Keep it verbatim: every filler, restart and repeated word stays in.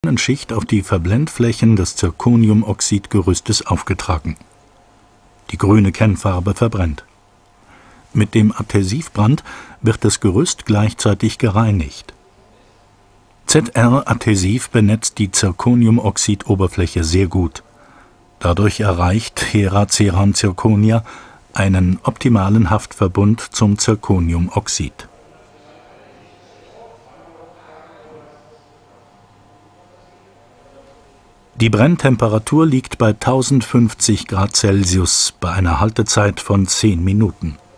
Schicht auf die Verblendflächen des Zirconiumoxidgerüstes aufgetragen. Die grüne Kennfarbe verbrennt. Mit dem Adhäsivbrand wird das Gerüst gleichzeitig gereinigt. Z R-Adhäsiv benetzt die Zirconiumoxidoberfläche sehr gut. Dadurch erreicht Hera Ceran Zirconia einen optimalen Haftverbund zum Zirconiumoxid. Die Brenntemperatur liegt bei tausendfünfzig Grad Celsius bei einer Haltezeit von zehn Minuten.